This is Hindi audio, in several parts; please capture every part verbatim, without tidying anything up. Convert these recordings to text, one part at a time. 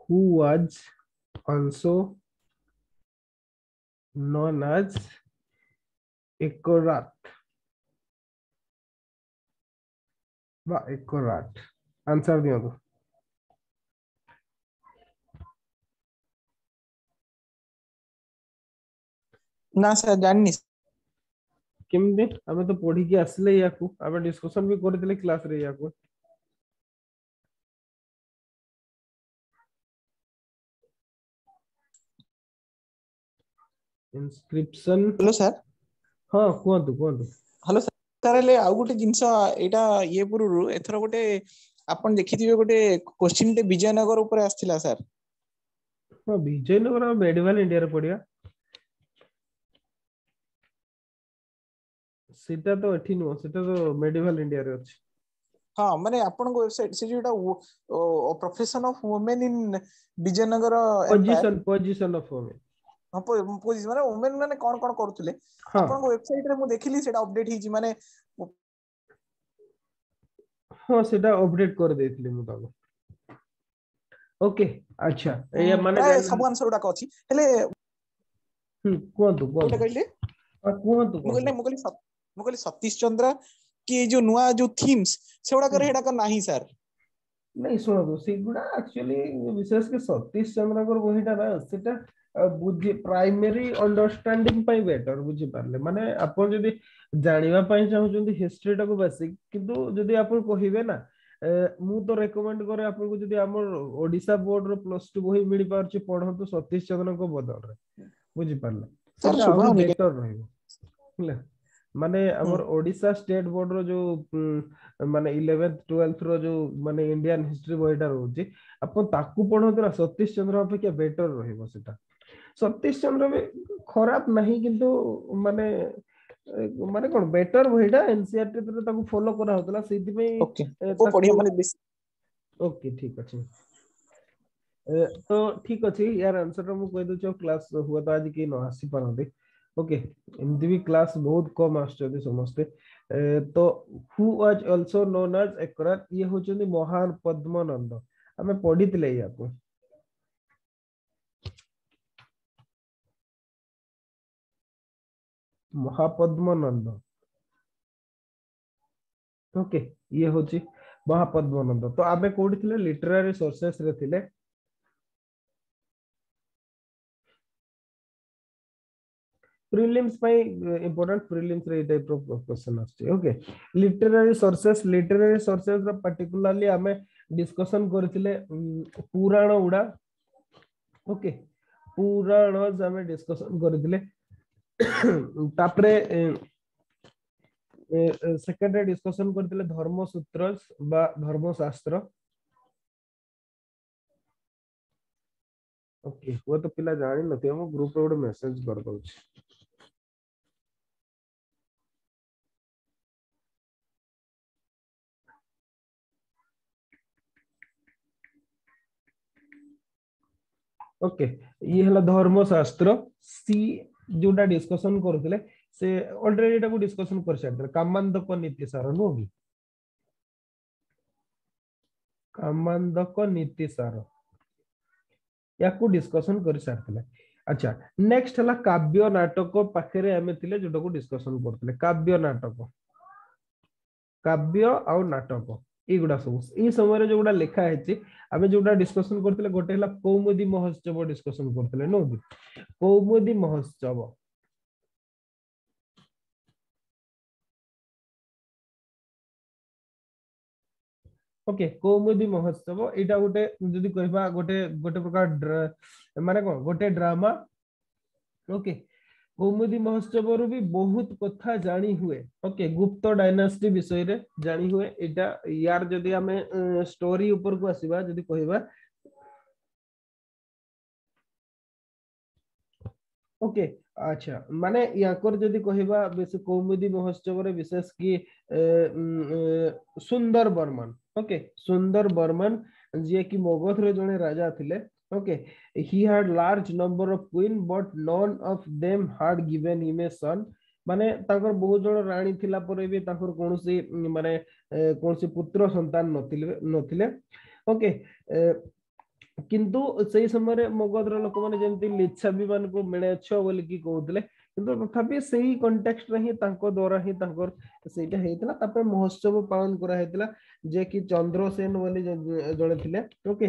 who was also known as Ekorat বা Ekorat आंसर दियो तो ना सर जाननी केमदे हमें तो पढ़ी के आसले याकू हमें डिस्कशन भी करथिले क्लास रे याकू इंस्क्रिप्शन हेलो सर हां कोंतु कोंतु हेलो सर सर ले आ गोटे जिंस एटा ये पुरु एथरो गोटे आपण देखिथिबे गोटे क्वेश्चन टे विजयनगर ऊपर आस्थिला सर हां विजयनगर मेडिवल इंडिया रे पढ़िया सेटा तो एठी नो सेटा तो मेडिवल इंडिया रे अछि हाँ माने आपण को वेबसाइट से जोटा profession of women in Vijayanagar empire position position of women हाँ पोजीशन माने वुमेन माने कोन कोन करथुले हां आपण को वेबसाइट रे मु देखिली सेटा अपडेट हिची माने हां सेटा अपडेट कर देथिले मु ताको ओके अच्छा ए माने प्राय जान सब आंसर उडा अछि हेले हम कोंतु कोटा कोंतु कहले हां कोंतु मु कहले कोंतु मु कहले मु कहले सतीश चंद्र कि जो नुआ जो थीम्स सेउडा करे हेडा का नाही सर नहीं शुणु सेगुड़ा एक्चुअली विशेष के सतीश चंद्र बहीटा ना सेटा बुझी प्राइमरी अंडरस्टैंडिंग पाई बेटर बुझी पारले माने आपण जदी जानिबा पाई चाहुचंदी हिस्ट्री टाको बेसिक किंतु जदी आपण कहिबे ना मु तो रेकमेंड करे आपण को जदी हमर ओडिसा बोर्ड रो प्लस टू बही मिली पारची पढंतु सतीश चंद्र को बदल रे बुझी पारले सर सेटा सुबह आहुरी होनी बेटर रहइबो ହେଲା माने हमर ओडिसा स्टेट बोर्ड रो जो माने इलेवेंथ ट्वेल्थ रो जो माने इंडियन हिस्ट्री बहीटा रहउची अपन ताकू पढंतु ना सतीश चंद्र अपेक्षा बेटर रहइबो सेटा सतीश चंद्र भी खराब नहीं किंतु माने माने कोन बेटर बहीटा एनसीईआरटी रे ताकू फॉलो करा होतला सेति में ओके को पढ़िया माने बेस ओके ठीक अछि तो ठीक अछि यार आंसर मु कहि दउ क्लास हुआ तो आज के न आसी पारंते ओके एमती भी क्लास बहुत कम आछते समस्ते तो who was also known as एकरात ये होचंदी महान पद्मनंद हमें पढ़ितले याको महापद्मनंद ओके ये होची महापद्मनंद तो आबे कोडी थिले लिटरेरी सोर्सेस रे थिले प्रीलिम्स पाई इंपोर्टेंट प्रीलिम्स रे टाइप ऑफ क्वेश्चन आछे okay literary sources literary sources रो पर्टिकुलरली हमें डिस्कशन करथिले पुराण उडा ओके पुराण हमें डिस्कशन करथिले तापरे सेकेंड डिस्कशन करथिले धर्मसूत्र बा धर्मशास्त्र ओके वो तो पिला जानि नथि हम ग्रुप रे ଗୋଟେ मेसेज कर दउछि ओके ये हला धर्मशास्त्र सी जोटा डिस्कशन करथिले से ऑलरेडी एटा को डिस्कशन कर सारथिले कामांदक नीति सार नो कि कामांदक नीति सार याकू डिस्कशन कर सारथिले अच्छा नेक्स्ट हला काव्य नाटक पाखरे हमें थिले जोटा को डिस्कशन करथिले काव्य नाटक काव्य आ नाटक एगुडा सब ई समय जो गुडा लिखा है आमे जोडा डिस्कशन करथिले गोटे हला कौमुदी महोत्सव डिस्कशन करथिले नो कि कौमुदी महोत्सव ओके कौमुदी महोत्सव एटा गोटे जदी कहबा गोटे गोटे प्रकार माने कोन गोटे ड्रामा ओके कौमुदी महोत्सव रु भी बहुत कथा जानी हुए ओके गुप्त डायनास्टी विषय रे जानी हुए एटा यार जदी हमें स्टोरी ऊपर को आसीबा जदी कहबा ओके अच्छा माने याकर जदी कहबा बेस कौमुदी महोत्सव रे विशेष की सुंदर बर्मन ओके सुंदर बर्मन जे कि मगध रे जने राजा थिले okay he had large number of queen but none of them had given him a son माने ताकर बहुत जण रानी थिला परे भी ताकर कोनसी माने कोनसी पुत्र संतान नथिले नथिले ओके किंतु सेही समय मगधर लोक माने जेमति लिच्छवी मान को मिणेछ बोली की कहउतले किंतु तथापि सेही कॉन्टेक्स्ट रे ही तांको द्वारा ही तांकर सेटा हेतला तापर महोत्सव पालन करा हेतला जे कि चंद्रसेन बोली जणे थिले ओके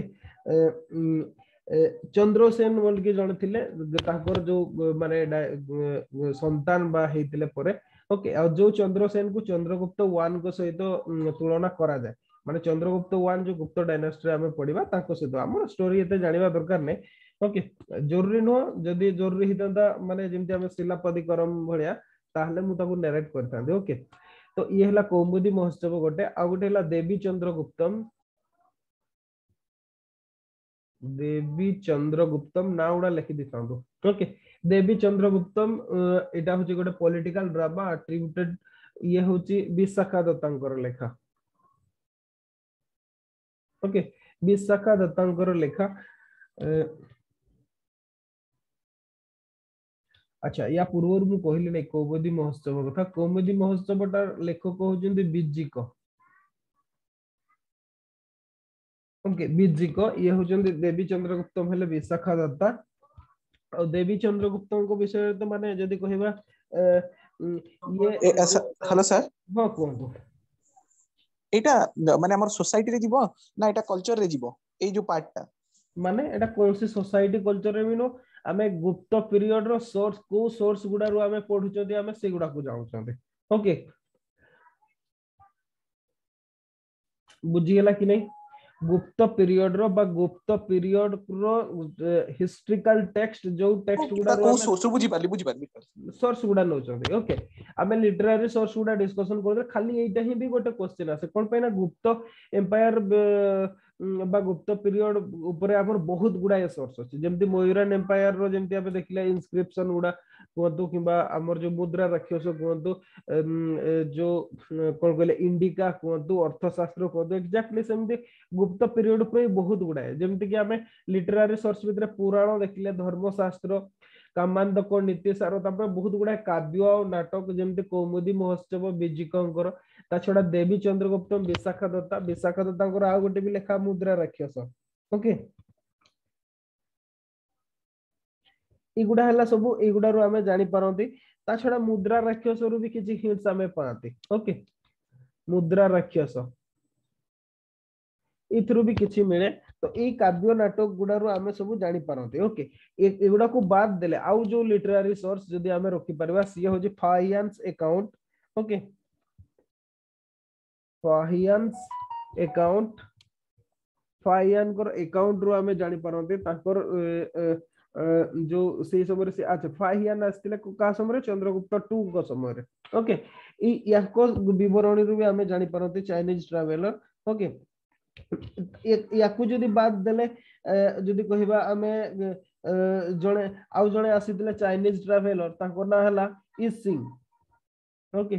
चंद्रसेन बोली की जणे थिले तांकर जो माने संतान बा हेतिले परे ओके आ जो चंद्रसेन को चंद्रगुप्त वन को सहित तुलना करा जाय माने चंद्रगुप्त वन जो गुप्त डायनास्टी आमे पढिबा ताको सहित हमर स्टोरी एते जानिबा दरकार नै ओके जरूरी नो जदी जरूरी हितंदा माने जेमति आमे शिलापदिकरम भलिया ताहले मु ताको नरेट करथांदे ओके तो ये हला कौमुदी महोत्सव गोटे आ गोटे हला देवी चंद्रगुप्तम देवी चंद्रगुप्तम ना उडा लिखि दिथांदो ओके देवी चंद्रगुप्तम एटा होची गोटे पॉलिटिकल ड्रामा अट्रिब्यूटेड ये होची विशाखा दत्तांकर लेखा ओके विशाखा दत्तांकर लेखा अच्छा या पूर्व मु कहली नै कौमुदी महोत्सव कथा कौमुदी महोत्सव टा लेखक होजंदी बिजिक ओके बिजिक ये होजंदी देवी चंद्रगुप्त हेले विशाखा दत्ता और देवी चंद्रगुप्त को विषय तो माने जदी कहबा ये हेलो सर हां कोन एटा माने हमर सोसाइटी रे जीवो ना एटा कल्चर रे जीवो ए जो पार्ट टा माने एटा कोन से सोसाइटी कल्चर रे मिनो आमे गुप्त पीरियड रो सोर्स को सोर्स गुडा रो आमे पढुचोदी आमे से गुडा को जाउचोंदे ओके बुझी गेला कि नहीं गुप्त पीरियड रो बा गुप्त पीरियड रो हिस्ट्रिकल टेक्स्ट जो टेक्स्ट गुडा रो सोर्स बुझी पाली बुझी पाली सोर्स गुडा नोचोंदे ओके आमे लिटरेरी सोर्स गुडा डिस्कशन करदे खाली एटा ही भी गोटे क्वेश्चन आसे कोन पैना गुप्त एम्पायर बा गुप्त पीरियड ऊपर हमर बहुत गुडा सोर्स अछि जेमति मयूरन एम्पायर रो जेमति आबे देखिला इनस्क्रिप्शन गुडा कोंतु किबा हमर जो मुद्रा राक्षस कोंतु जो कोन कहले इंडिका कोंतु अर्थशास्त्र कोंतु एक्जेक्टली सेमति गुप्त पीरियड पे बहुत गुडा जेमति कि हमें लिटरेरी सोर्स भितर पुराण देखिले धर्मशास्त्र कामांदक नीति सार तापर बहुत गुडा काव्य और नाटक जेमति कौमुदी महोत्सव बिजिकंकर ता छडा देवी चंद्रगुप्त विशाखा दत्ता विशाखा दत्तांकर आ गोटे भी लेखा मुद्रा राक्षस ओके इगुडा हला सब इगुडा रो हमें जानि परंती ता छडा मुद्रा राक्षस रो भी किछि हिंट्स हमें पाती ओके मुद्रा राक्षस इथरु भी किछि मिले तो ए काव्य नाटक गुडा रो हमें सब जानि परंती ओके एगुडा को बाद देले आउ जो लिटरेरी सोर्स जदी हमें रखि परबा सी हो जे finance account okay finance account finance कर अकाउंट रो हमें जानि परंती ताकर जो से समय से अच्छा फाइनेंस आस्तिले का समय चंद्रगुप्त टू को समय ओके ई याको विवरणी रो भी हमें जानि परंती चाइनीज ट्रैवलर ओके याकू जदी बात देले जदी कहिबा हमें जणे आउ जणे आसीतले चाइनीज ट्रैवलर ताको ना हला ई सिंह ओके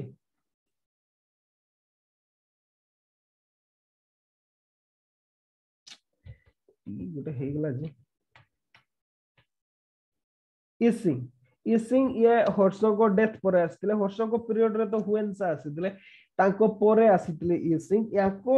ई गोटे हे गेला जे ई सिंह ई सिंह ये हर्षक डेथ पर आसीतले हर्षक पीरियड रे तो हुएनसा आसीतले तांको परे आसीतले ई सिंह याको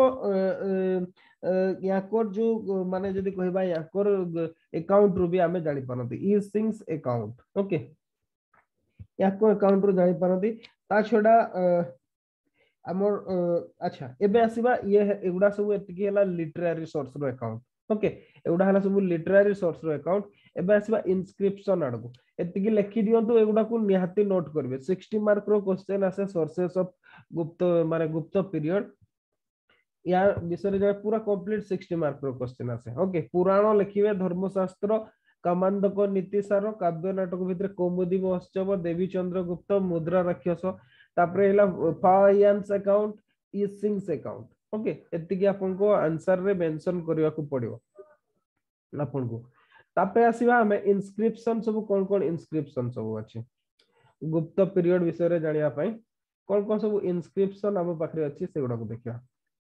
याको जो माने जदी कहबा याकोर अकाउंट रो भी हमें जानि परंती ई सिंहस अकाउंट ओके याको अकाउंट रो जानि परंती ता छडा हमर अच्छा एबे आसीबा ये एगुडा सब एतकी हला लिटरेरी सोर्स रो अकाउंट ओके एगुडा हला सब लिटरेरी सोर्स रो अकाउंट एबे आसीबा इनस्क्रिप्शन आडगो एतकी लिखि दियंतु एगुडा को निहाती नोट करबे सिक्सटी मार्क रो क्वेश्चन आसे सोर्सेस ऑफ गुप्त माने गुप्त पीरियड या विषय रे पूरा कंप्लीट सिक्सटी मार्क रो क्वेश्चन आसे ओके पुराण लिखिबे धर्मशास्त्र कामांदक नीति सार काव्य नाटक भितर कौमुदी महोत्सव देवी चंद्रगुप्त मुद्रा राक्षस तापरे हला finance account I-tsing's account okay एतिकी आपन को आंसर रे मेंशन करिवा को पड़ियो आपन को तापे आसीबा हमें इनस्क्रिप्शन सब कोन कोन इनस्क्रिप्शन सब अछि गुप्त पीरियड विषय रे जानिया पई कोन कोन सब इनस्क्रिप्शन हम पाखरे अछि सेगुडा को देखिया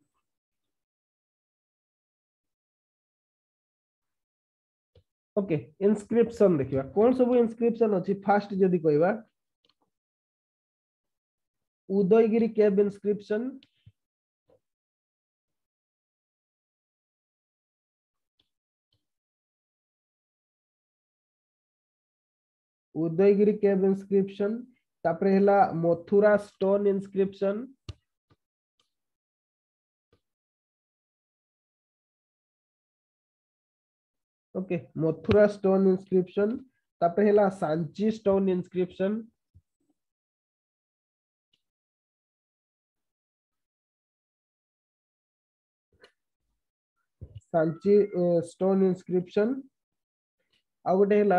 ओके इनस्क्रिप्शन देखिया कोन सब इनस्क्रिप्शन अछि फास्ट जदी कहबा Udayagiri cave inscription Udayagiri cave inscription तापर हैला Mathura stone inscription okay Mathura stone inscription तापर हैला Sanchi stone inscription Sanchi stone inscription आ गोटे हैला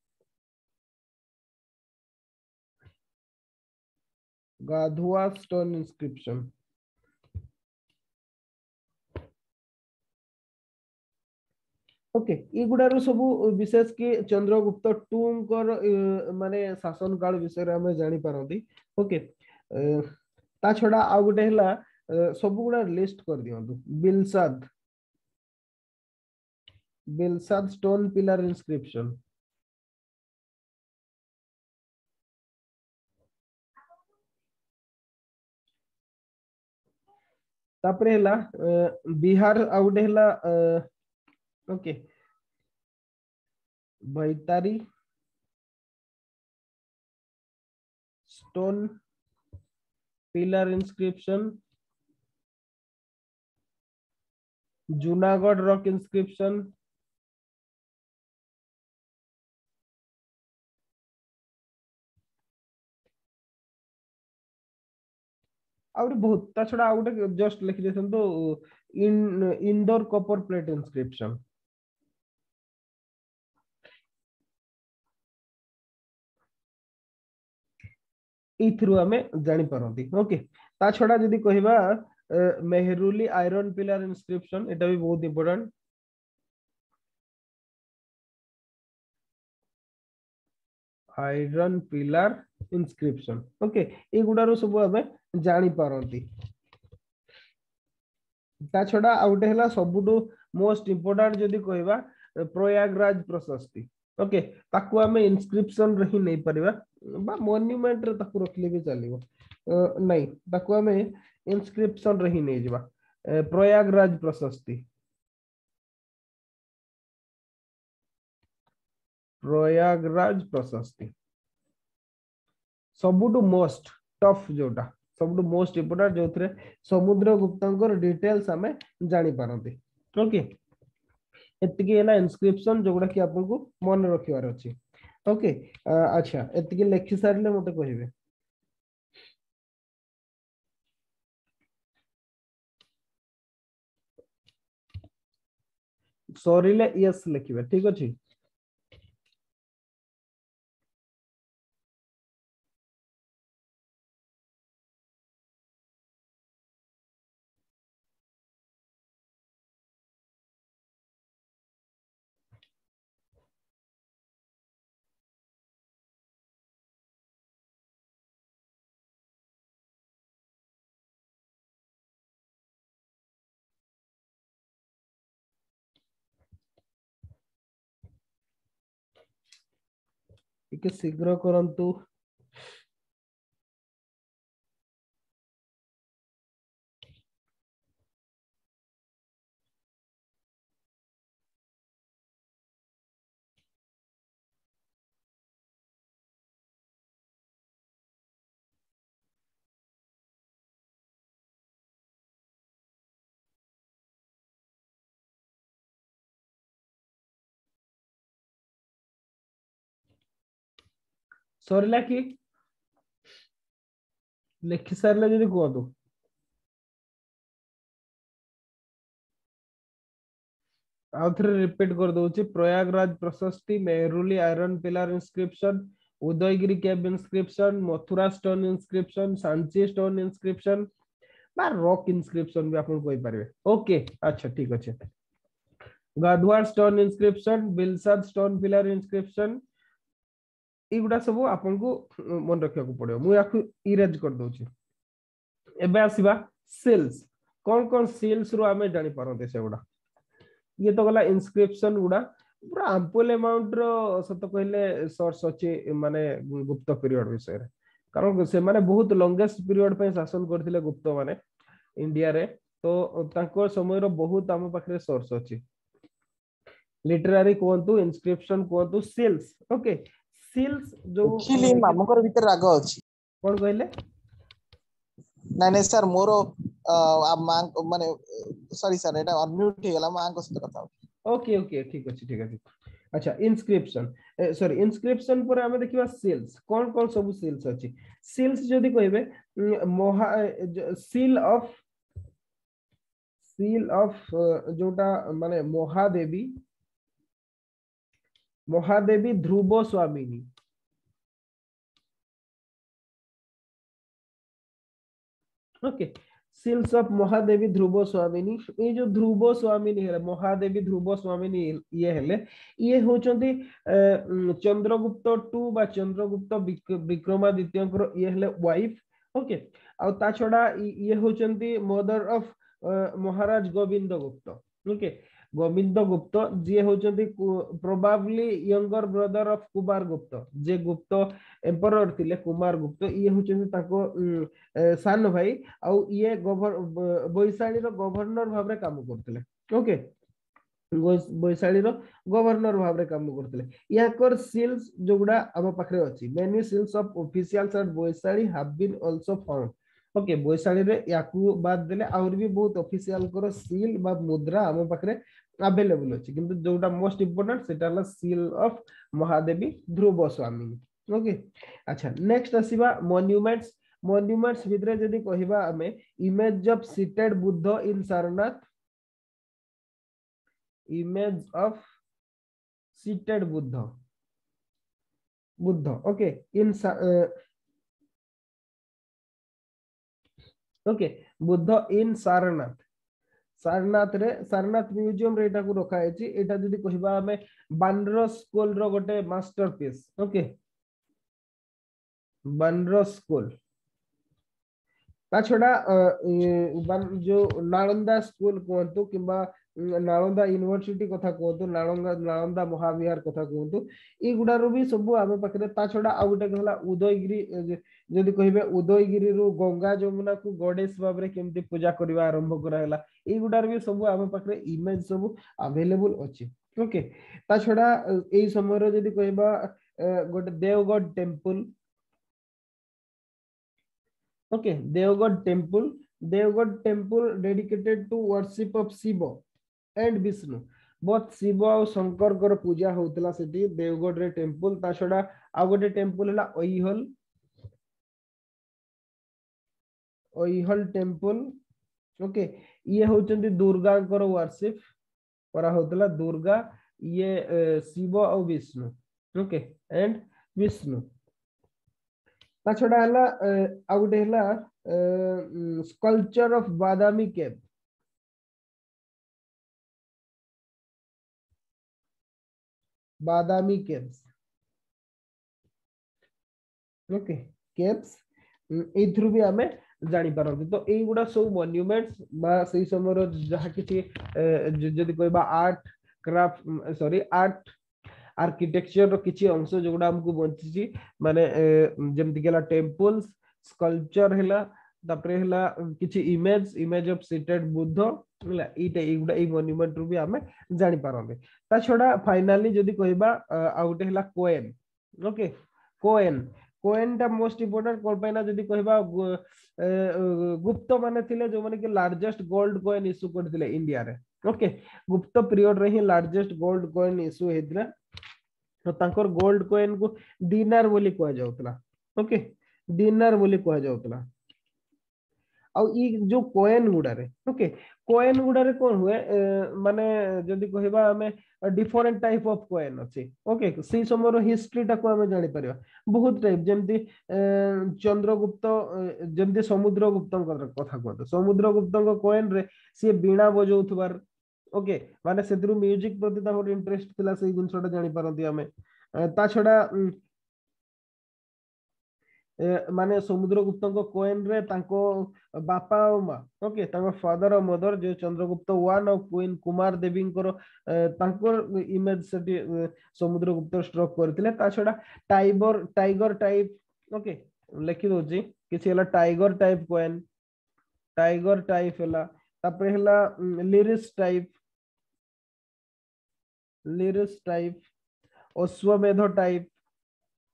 गाधुआ स्टोन इंस्क्रिप्शन ओके ये गुडारू सब विशेष कि चंद्रगुप्त टू कर माने शासन काल विषय रे हमें जानि पारंती ओके ता छडा आ गोटे हैला सब गुडा लिस्ट कर दियंतु Bilsad Bilsad stone pillar inscription तापरे हैला बिहार आ गोटे हैला ओके बैतारी stone pillar inscription Junagadh rock inscription आउरी बहुत ता छडा आ गोटे जस्ट लिखि देथन तो in Indore copper plate inscription इथरु हमें जानि पारंती ओके ता छडा जदी कहिबा मेहरुली आयरन पिलर इंस्क्रिप्शन एटा भी बहुत important iron pillar inscription okay ए गुडारो सब हमें जानि पारंती ता छडा आ गोटे हैला सबुटू मोस्ट इंपोर्टेंट जदी कहिबा प्रयागराज प्रशस्ति ओके ताकू हमें इंस्क्रिप्शन रही नहीं परिबा बा मॉन्यूमेंट रे ताकू रखले भी चलिबो नहीं ताकू हमें इंस्क्रिप्शन रही नहीं जिबा प्रयागराज प्रशस्ति प्रयागराज प्रशस्ति सबुटू मोस्ट टफ जोटा सबुटू मोस्ट इंपोर्टेंट जोथरे समुद्रगुप्तंकर डिटेल्स हमें जानि पारंती ओके एतिकी हैला इंस्क्रिप्शन जोगुडा कि आपको मन रखिवार अछि ओके अच्छा एतिकी लेखि सारले मते कहिबे सॉरीले यस लिखिबे ठीक अछि ଟିକେ शीघ्र करंतु सॉरीला कि लेखि सारले जदी कहतु आउथरे रिपीट कर दोछि Prayagraj Prashasti Mehrauli iron pillar inscription Udayagiri cave inscription Mathura stone inscription Sanchi stone inscription बा रॉक इंस्क्रिप्शन भी आपन कोइ पारबे ओके अच्छा ठीक अछि Gadhwa stone inscription Bilsad stone pillar inscription इगुडा सब आपन को मन रखिया को पड़ियो मु याकु इरेज कर दोछि एबे आसीबा सेल्स कोन कोन सेल्स रो हमें जानि पारंते सेगुडा ये तो गला इंस्क्रिप्शन गुडा पूरा एम्पल अमाउंट रो सत कहले सोर्स अछि माने गुप्त पीरियड विषय रे कारण से माने बहुत लॉन्गेस्ट पीरियड पे शासन करथिले गुप्त माने इंडिया रे तो तांको समय रो बहुत हम पाखरे सोर्स अछि लिटरेरी कोंतु इंस्क्रिप्शन कोंतु सेल्स ओके सील्स जो एक्चुअली मामकर भीतर राग अछि कोन कहले ना नहीं सर मोरो मां माने सॉरी सर एटा अनम्यूट हे गला मां को सहित कथा ओके ओके ठीक अछि ठीक अछि अच्छा इनस्क्रिप्शन सॉरी इनस्क्रिप्शन पर हमें देखिबा सील्स कोन कोन सब सील्स अछि सील्स जदी कहबे मोहा सील ऑफ सील ऑफ जोटा माने Mahadevi Mahadevi Dhruva Swamini okay seals of Mahadevi Dhruva Swamini ये जो ध्रुव स्वामिनी है महादेवी ध्रुव स्वामिनी ये हेले ये होचंती चंद्रगुप्त टू बा चंद्रगुप्त विक्रमादित्य ये हेले वाइफ ओके आ ता छडा ये होचंती mother of Maharaj Govind Gupta okay Govind Gupta जे होचंती probably younger brother of Kumar Gupta जे गुप्त एम्परर थिले कुमार गुप्त ये होचंती ताको सान भाई आउ ये बैशाली गवर्नर भाव में काम करते ओके बैशाली गवर्नर भाव में काम करते याकर सील्स जोगुड़ा आम पाखे अच्छी many seals of officials at Vaishali have been also found okay Vaishali रे याकू बाद देले आउर भी बहुत ऑफिशियल करो सील बा मुद्रा आम पाखे अवेलेबल अच्छी किंतु जोटा मोस्ट इंपोर्टेंट सेटा हला seal of Mahadevi Dhruva Swamini okay अच्छा नेक्स्ट आसीबा मॉन्यूमेंट्स मॉन्यूमेंट्स भितरे जदी कहिबा हमें image of seated Buddha in Sarnath image of seated Buddha Buddha okay in okay Buddha in Sarnath Sarnath रे सारनाथ म्यूजियम रे एटा को रखा है एटा जदी कहिबा हमें बानरस स्कूल रो गोटे मास्टरपीस ओके बानरस स्कूल ता छडा जो नालंदा स्कूल कहतु किंबा नालंदा यूनिवर्सिटी कथा कहतु नालंदा नालंदा महाविहार कथा कहतु ई गुडारो भी सब आमे पाखरे ता छडा आ गुटे कहला उदयगिरी जदी कहिबे उदयगिरी रु गंगा जमुना को गॉडेस भाबरे केमती पूजा करबा आरंभ कराला ई गुडार भी सब आमे पाखरे इमेज सब अवेलेबल अछि ओके ता छडा एई समय रो जदी कहिबा गोटे Deogarh temple okay Deogarh temple Deogarh temple dedicated to worship of Shiva and Vishnu both Shiva और शंकर कर पूजा होतला सेठी देवगढ़ रे टेंपल ता छडा आ गोटे टेंपल हला ओइहल ओइहल टेंपल ओके ये होचंदी दुर्गा कर वर्शिप करा होतला दुर्गा ये शिव और विष्णु ओके एंड विष्णु ता छडा हला आ गोटे हला sculpture of Badami cave Badami caves okay caves ए थ्रू भी हमें जानी पारंती तो एई गुडा सब मॉन्यूमेंट्स बा सही समय रो जहा किछि जदी कहबा art craft sorry art architecture रो किछि अंश जोगुडा हमकु बंचिछि माने जेमति गेला टेंपल्स स्कल्पचर हैला तापरे हैला किछि image image of seated Buddha हैला एटा एगुडा ए मॉन्यूमेंट रो भी हमें जानि पारंते ता छोडा फाइनली जदी कहबा आउटे हैला कोएन ओके कोएन कोएन टा मोस्ट इंपोर्टेंट कोन पैना जदी कहबा गुप्त माने थिले जो माने के लार्जेस्ट गोल्ड कॉइन इशू करथिले इंडिया रे ओके गुप्त पीरियड रे ही लार्जेस्ट गोल्ड कॉइन इशू हेतला तो तांकर गोल्ड कॉइन को दिनार बोली कहा जाउतला ओके दिनार बोली कहा जाउतला आ ई जो कॉइन गुडा रे ओके कॉइन गुडा रे कोन हुए माने जदी कहबा हमें डिफरेंट टाइप ऑफ कॉइन अछि ओके सी समरो हिस्ट्री टा को हमें जानि परिबा बहुत टाइप जेमति चंद्रगुप्त जेमति समुद्रगुप्त कथा कहतो समुद्रगुप्त को कॉइन रे सी बीणा बजौथबार ओके माने सेदरु म्यूजिक प्रति ताको इंटरेस्ट थिला सेही गुनसोटा जानि पारंती हमें ता छडा माने समुद्रगुप्त को कॉइन रे तांको बापा और मां ओके तांको फादर और मदर जो चंद्रगुप्त वन और क्वीन कुमार देवी को तांको इमेज सेटी समुद्रगुप्त स्ट्रोक करथिले ता छडा टाइगर टाइगर टाइप ओके लिखि दोजी किछि हला tiger type coin tiger type हला तापरे हला lyrist type lyrist type Ashwamedha type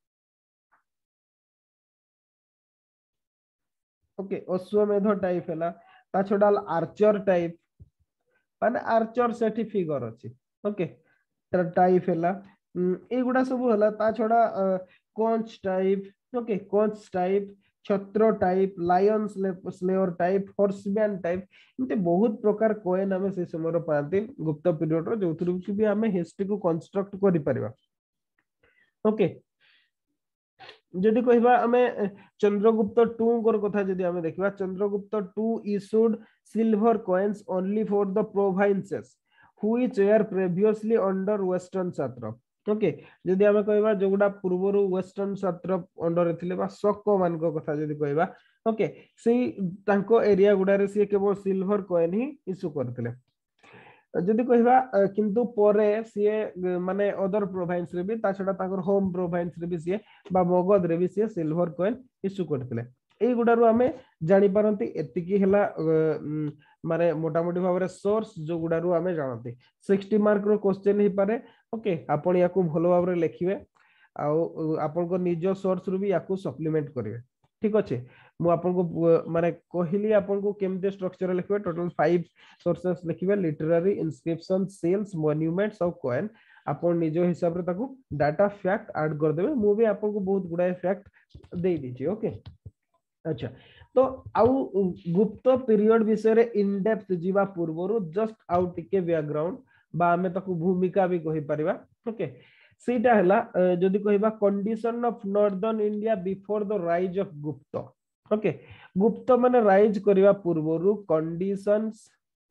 okay Ashwamedha type हैला ता छडा आर्चर टाइप माने आर्चर सेठी फिगर अछि ओके टाइप हैला एगुडा सब होला ता छडा Kacha type okay Kacha type Chhatra type lion slayer type horseman type इनते बहुत प्रकार कोइन हमें से समय पाते गुप्त पीरियड रो जोथुरु कि भी हमें हिस्ट्री को कंस्ट्रक्ट करि परिबा ओके जदि कहबा हमें चंद्रगुप्त टू कर कथा जदि हमें देखबा Chandragupta two issued silver coins only for the provinces which were previously under western satrap okay जदि हमें कहबा जोगुडा पूर्वरु वेस्टर्न सात्रप अंडर थिले बा शक मान को कथा जदि कहबा ओके सेही तांको एरिया गुडारे से केवल सिल्वर कॉइन ही इशू करथिले जदि कहबा किंतु परे सीए माने अदर प्रोविंस रे भी ता छडा ताकर होम प्रोविंस रे भी सीए बा मगध रे भी सीए सिल्वर कॉइन इशू करथिले एई गुडारु हमें जानि पारंती एतिकी हला माने मोटा मोटी भाबरे सोर्स जो गुडारु हमें जानते साठ मार्क रो क्वेश्चन ही पारे ओके आपण याकू भलो भाबरे लिखिबे आ आपण को निजो सोर्स रु भी याकू सप्लीमेंट करिवे ठीक अछि मु आपन को माने कहली आपन को केमते स्ट्रक्चर लिखबे टोटल फाइव सोर्सेस लिखबे literary inscription seals monuments of coin आपन निजो हिसाब रे ताकू डाटा फैक्ट ऐड कर देबे मु भी आपन को बहुत गुडा फैक्ट दे दीजिए ओके अच्छा तो आउ गुप्त पीरियड विषय रे इन डेप्थ जीवा पूर्वरु जस्ट आउ टिके बैकग्राउंड बा हमें ताकू भूमिका भी कहि परिबा ओके सेटा हला जदि कहबा condition of northern India before the rise of Gupta okay Gupta माने राइज करिवा पूर्वरु conditions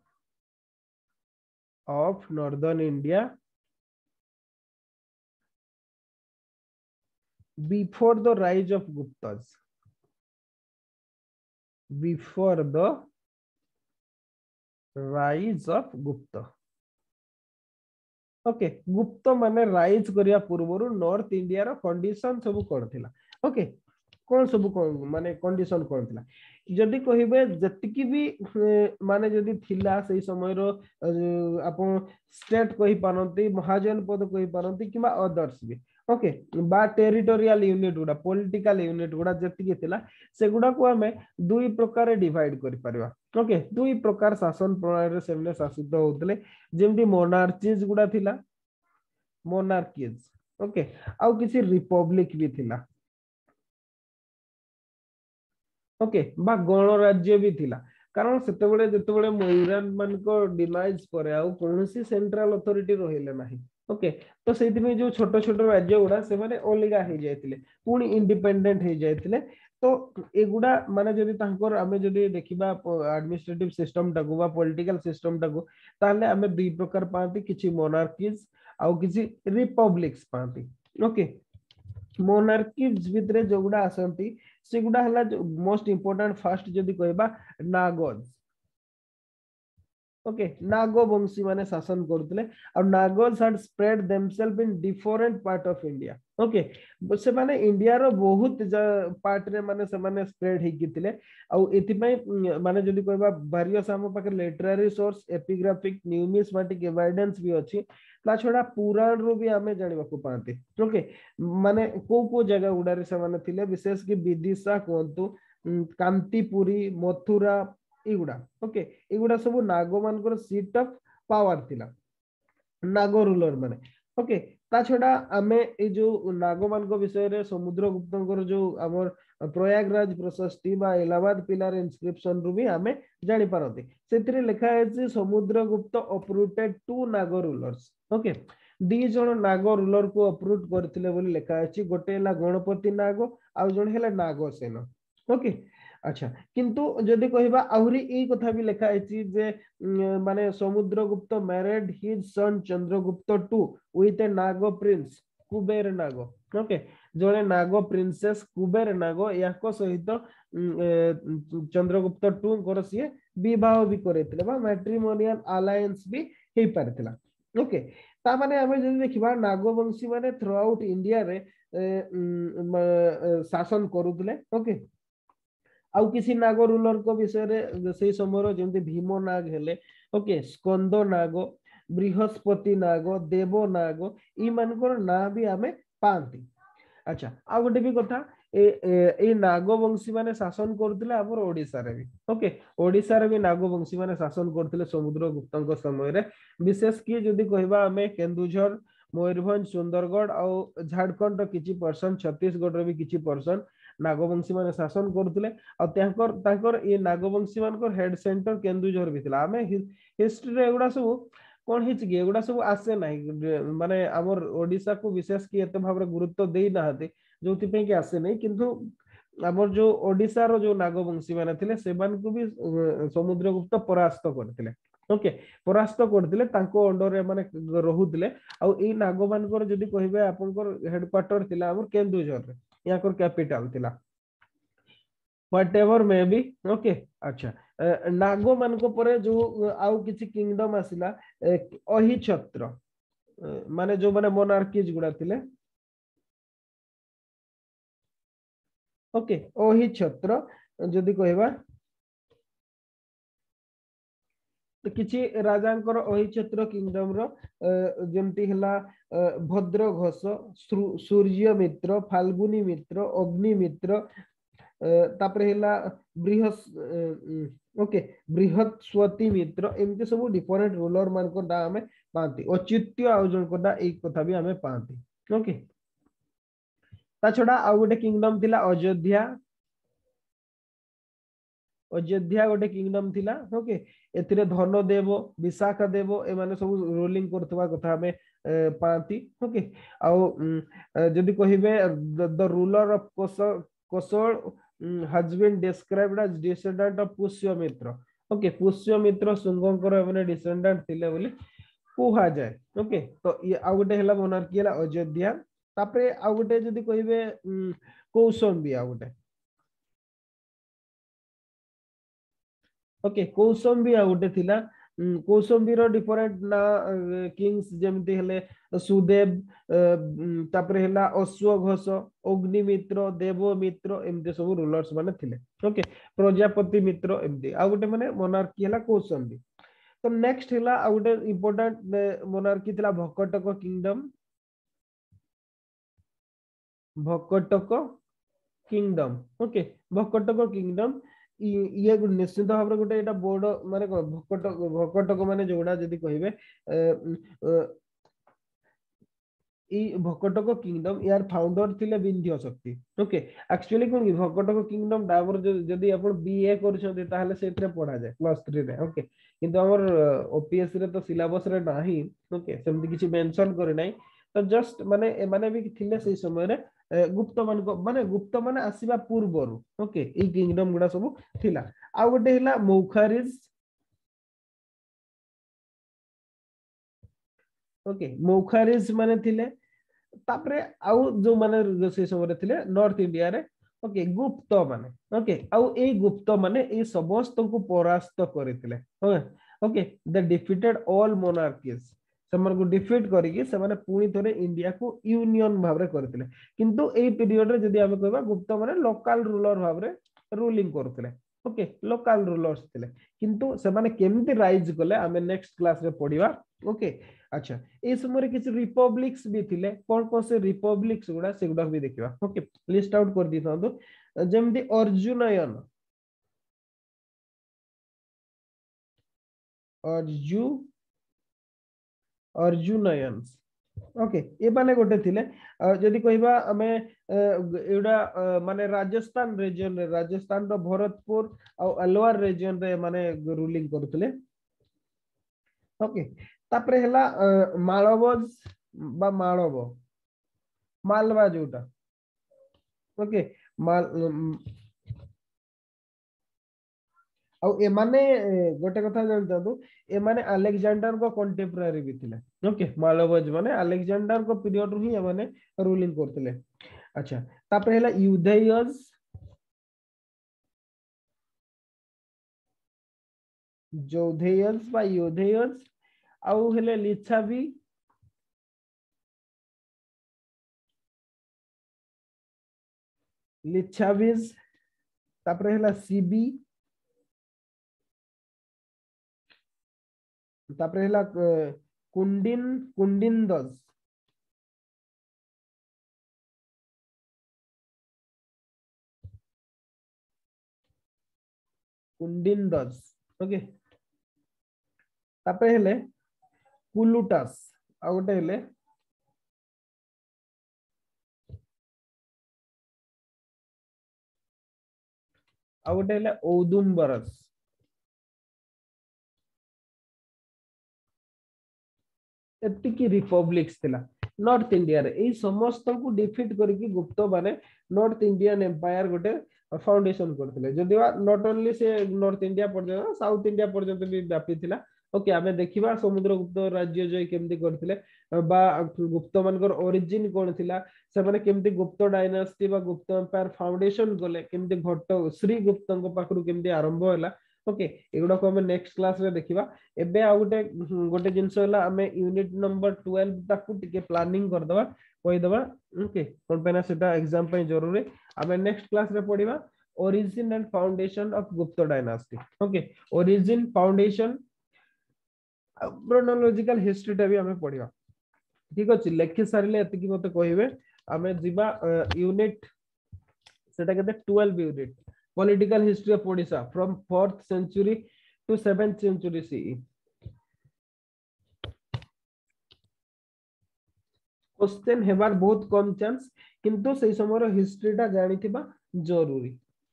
of northern India before the rise of Guptas before the rise of Gupta okay Gupta माने राइज करिया पूर्वरु नॉर्थ इंडिया रो कंडीशन सब कोन थिला ओके कौन सब माने कंडीशन कौन थिला जदि कहिबे जतिकी भी माने जदि थिला सही समय रो आपण स्टेट कहि पारंती महाजनपद कहि पारंती किबा अदर्स भी ओके बा टेरिटोरियल यूनिट गुडा पॉलिटिकल यूनिट गुडा जतिकी थिला से गुडा को हमें दुई प्रकार डिवाइड करि परबा ओके दुई प्रकार शासन प्रणाली रे सेमने शासित होतले जेमडी मोनार्चीज गुडा थिला मोनार्कीज ओके आउ किसी रिपब्लिक भी थिला ओके बा गणराज्य भी थिला कारण सेतेबेले जेतेबेले मयूरान मान को डिमाइज करे आउ कोनोसी सेंट्रल अथॉरिटी रहिले नाही ओके तो सेति में जो छोटो छोटो राज्य गुडा से माने ओलिगा हे जायतिले पुनी इंडिपेंडेंट हे जायतिले तो एगुडा माने जदि तांकर हमें जदि देखिबा एडमिनिस्ट्रेटिव सिस्टम टाकू बा पॉलिटिकल सिस्टम टाकू ताले हमें दुई प्रकार पाती किछि मोनार्कीज आउ किछि रिपब्लिक्स पाती ओके मोनार्कीज भितरे जोगुडा आसंती सेगुडा हला मोस्ट इंपोर्टेंट फर्स्ट जदि कहबा नागोज ओके नागो वंशी माने शासन करतले और Nagas had spread themselves in different part of India okay से माने इंडिया रो बहुत पार्ट रे माने से माने स्प्रेड हे कितले और एति पई माने जदि कहबा वेरियस हम पाके literary source epigraphic numismatic evidence भी अछि ता छोड़ा पुराण रो भी हमें जानिबा को पाते ओके माने को को जगह उडारे से माने थिले विशेष कि विदिशा कोंतु कांतीपुरी मथुरा एगुडा ओके एगुडा सब नागो मानकर सीट ऑफ पावर थिला नागो रूलर माने ओके ता छडा आमे ए जो नागो मान को विषय रे समुद्रगुप्तंकर जो हमर प्रयागराज प्रशस्ति बा इलाहाबाद पिलर इंस्क्रिप्शन रु भी हमें जानि पारते सेतिरे लिखा है जे Samudragupta uprooted two Naga rulers okay दी जण नागो रूलर को अपरूट करथिले बोली लिखा है गोटे हला गणपति नागो आ जण हला नागसेन ओके अच्छा किंतु जदि कहबा आहुरी ए कथा भी लिखा है जे माने Samudragupta married his son Chandragupta two with a Naga prince Kuber Naga okay जणे नागो प्रिंसेस कुबेर नागो याको सहित चंद्रगुप्त टू कर सिए विवाह भी करैतिले बा मैट्रिमोनियल अलायंस भी हे परथिला ओके ता माने हमें जदि देखिबा नागो वंशी माने थ्रू आउट इंडिया रे शासन करूतले ओके आउ किसी नागो रूलर को विषय रे से समय जेमति भीम नाग हेले ओके स्कंद नागो बृहस्पति नागो देव नागो ई मानकर ना भी हमें पांती अच्छा आ गोटे भी कथा ए नागवंशी माने शासन करथिले हमर ओडिसा रे भी ओके ओडिसा रे भी नागवंशी माने शासन करथिले समुद्रगुप्तଙ୍କ समय रे विशेष की जदि कहबा हमें केन्दुझर मयूरभंज सुंदरगढ़ और झारखंड किछि पर्सन छत्तीसगढ़ रे भी किछि पर्सन नागवंशी माने शासन करथिले और तांकर तांकर ए नागवंशी मानकर हेड सेंटर केन्दुझर भी थिला हमें हिस्ट्री रे एगुडा सब कौन हिच कि एगुडा सब आसे नहीं माने हमर ओडिसा को विशेष की एते भाबरे गुरुत्व देई नाहते जोथि पे कि आसे नहीं किंतु हमर जो ओडिसा रो जो नागवंशी माने थिले सेमान को भी समुद्रगुप्त परास्त करथिले ओके परास्त करथिले तांको अंडर रे माने रहुथिले आ ए नागमानकर जदि कहिबे आपनकर हेडक्वार्टर थिला हमर केन्दुझर रे याकर कैपिटल थिला व्हाटएवर मे बी ओके अच्छा नागो मानको परे जो आउ किछि किंगडम आसिला अहिछत्र माने जो माने मोनार्कीज गुडा थिले ओके अहिछत्र जदि कहबा तो किछि राजांकर अहिछत्र किंगडम रो जेमति हला भद्रघोष सूर्य मित्र फाल्गुनी मित्र अग्नि मित्र तापरे हला बृहस् ओके बृहस्पति मित्र एमती सब डिफरेंट रूलर मान को ना हमें पाती अच्युत्य आउ जन को ना एक कथा भी हमें पाती ओके ता छडा आउ गोटे किंगडम थिला अयोध्या अयोध्या गोटे किंगडम थिला ओके एथिरे धन देव विशाखा देव ए माने सब रूलिंग करथवा कथा हमें पाती ओके आउ जदि कहिबे the ruler of Kosala has been described as descendant of Pushyamitra okay Pushyamitra शुंगकर माने डिसेंडेंट थिले बोली कुहा जाय ओके तो ये आ गोटे हला मोनार्की हला अयोध्या तापरे आ गोटे जदि कहिबे कौशंबी आ गोटे ओके कौशंबी आ गोटे थिला कौशंबी रो डिफरेंट ना किंग्स जेमति हले सुदेव तापरे हला अश्वघोष अग्निमित्र देवमित्र एमते सब रूलर्स माने थिले ओके प्रजापति मित्र एमती आ गोटे माने मोनार्की हला कौशंबी तो नेक्स्ट हला आ गोटे इंपोर्टेंट मोनार्की थिला Vakataka kingdom Vakataka kingdom okay Vakataka kingdom ये निश्चित भाव गोटे एटा बोर्ड माने भक्कटक भक्कटक माने जोड़ा जदि कहिबे ई भक्कटक किंगडम यार फाउंडर थिले विंध्य शक्ति ओके एक्चुअली कोन कि भक्कटक किंगडम डाबर जदि आपण बीए करछते ताहले सेतरे पढा जाय प्लस थ्री रे ओके किंतु हमर ओपीएस रे तो सिलेबस रे नाही ओके सेमति किछि मेंशन करे नाही तो जस्ट माने ए माने भी थिले से समय रे गुप्त मान को माने गुप्त माने आसीबा पूर्वरु ओके ई किंगडम गुडा सब थिला आ गोटे हिला मौखारिज ओके मौखारिज माने थिले तापरे आउ जो माने से समय थिले नॉर्थ इंडिया रे ओके गुप्त माने ओके आउ ए गुप्त माने ए समस्त को परास्त करथिले okay they defeated all monarchies सेमन को डिफीट करिकि सेमाने पुनी थरे इंडिया को यूनियन भाबरे करथिले किंतु ए पीरियड रे जदि हमें कहबा गुप्त माने लोकल रूलर भाबरे रूलिंग करथिले ओके लोकल रूलर्स थिले किंतु सेमाने केमति राइज कले हमें नेक्स्ट क्लास रे पढिबा ओके अच्छा ए समय किसी रिपब्लिक्स भी थिले कौन कौन से रिपब्लिक्स गुडा से गुडा भी देखिबा ओके लिस्ट आउट कर दी थांतो जेमति अर्जुनयन अर्जु अर्जुनयंस ओके ये माने गोटे थिले जदि कहबा हमें एडा माने राजस्थान रीजन रे राजस्थान रो भरतपुर और अलवार रीजन रे माने रूलिंग करथले ओके तापरे हला मालवज बा मालव मालवा जोटा ओके माल आ ए माने गोटे कथा जानतु ए माने अलेक्जेंडर को कंटेम्पररी भी थिले ओके मालवज माने अलेक्जेंडर को पीरियड रु ही ए माने रूलिंग करथिले अच्छा तापरे हला यूदेयस जोधेयस बा यूदेयस आउ हेले लिच्छावी लिच्छावीज तापरे हला सीबी तापरे हला कुंडिन कुंडिनदस कुंडिनदज ओके तापर हेले कुलुटास आ गोटे हेले आ गोटे हेले औदुम्बरस एतिकी रिपब्लिक्स थिला नॉर्थ इंडिया रे एई समस्त को डिफीट करके गुप्त माने नॉर्थ इंडियन एम्पायर गोटे फाउंडेशन करथिले जदिवा नॉट ओनली से नॉर्थ इंडिया पर्यंत साउथ इंडिया पर्यंत भी व्यापी थिला ओके आमे देखिबा समुद्रगुप्त राज्य जय केमती करथिले बा गुप्त मानकर ओरिजिन कोन थिला से माने केमती गुप्त डायनास्टी बा गुप्त एम्पायर फाउंडेशन गले केमती घट्ट श्री गुप्तଙ୍କ पाखरु केमती आरंभ होला ओके एगुडा को हमें नेक्स्ट क्लास रे देखिबा एबे आ गोटे गोटे जिंस होला हमें यूनिट नंबर ट्वेल्व ताकू टिके प्लानिंग कर दबा कोइ दबा ओके कोन पेना सेटा एग्जाम पे जरूरी हमें नेक्स्ट क्लास रे पढिबा origin and foundation of Gupta dynasty okay origin foundation chronological history टा भी हमें पढिबा ठीक अछि लेखि सारिले एति की मते कहिबे हमें जिबा यूनिट सेटा केते twelve unit political history of Odisha from fourth century to seventh century CE question हेबार बहुत कम चांस किंतु सही समय रो हिस्ट्री टा जानिथिबा जरूरी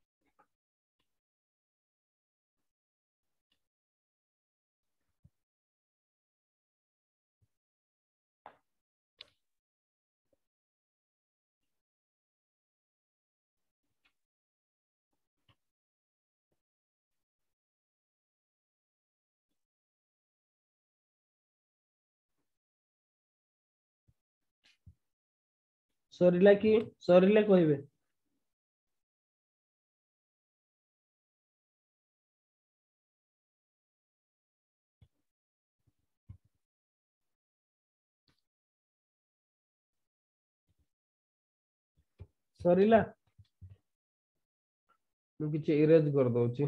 सरिला कि सरिले कहिबे सरिला मु किछ इरेज कर दोची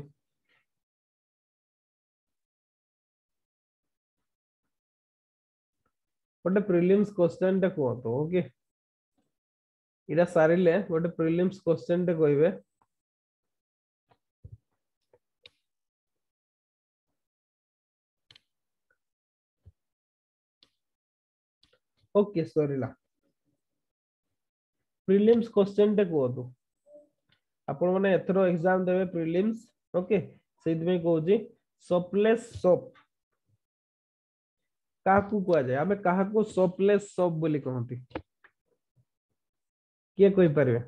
गोटे प्रीलिम्स क्वेश्चन टे को तो ओके इरा सारिले गोटे प्रीलिम्स क्वेश्चन टे कहिबे ओके सरिला प्रीलिम्स क्वेश्चन टे को तो आपण माने एथरो एग्जाम देबे प्रीलिम्स ओके सेति में कहूजी सपलेस सप काकू को जाय हमें काहा को सपलेस सप बोली कहंती के कोई परबे